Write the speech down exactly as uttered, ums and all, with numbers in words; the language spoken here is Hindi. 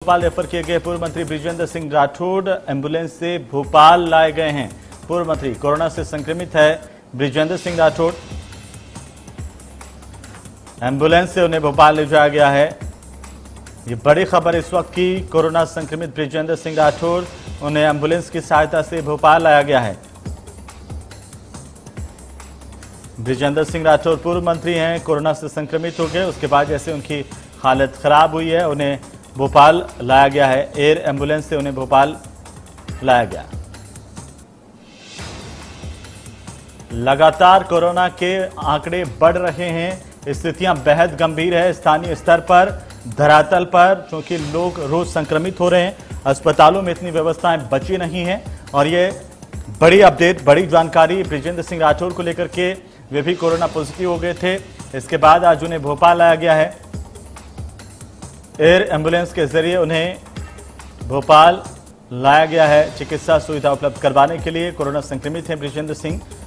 भोपाल रेफर किए गए पूर्व मंत्री बृजेंद्र सिंह राठौड़ एम्बुलेंस से भोपाल लाए गए हैं। पूर्व मंत्री कोरोना से संक्रमित है बृजेंद्र सिंह राठौड़, एम्बुलेंस से उन्हें भोपाल ले जाया गया है। ये बड़ी खबर इस वक्त की, कोरोना संक्रमित बृजेंद्र सिंह राठौड़, उन्हें एम्बुलेंस की सहायता से भोपाल लाया गया है। बृजेंद्र सिंह राठौड़ पूर्व मंत्री हैं, कोरोना से संक्रमित हो गए, उसके बाद जैसे उनकी हालत खराब हुई है उन्हें भोपाल लाया गया है। एयर एम्बुलेंस से उन्हें भोपाल लाया गया। लगातार कोरोना के आंकड़े बढ़ रहे हैं, स्थितियां बेहद गंभीर है स्थानीय स्तर पर, धरातल पर, क्योंकि लोग रोज संक्रमित हो रहे हैं। अस्पतालों में इतनी व्यवस्थाएं बची नहीं हैं और ये बड़ी अपडेट, बड़ी जानकारी बृजेंद्र सिंह राठौड़ को लेकर के, वे भी कोरोना पॉजिटिव हो गए थे। इसके बाद आज उन्हें भोपाल लाया गया है। एयर एम्बुलेंस के जरिए उन्हें भोपाल लाया गया है चिकित्सा सुविधा उपलब्ध करवाने के लिए। कोरोना संक्रमित हैं बृजेंद्र सिंह।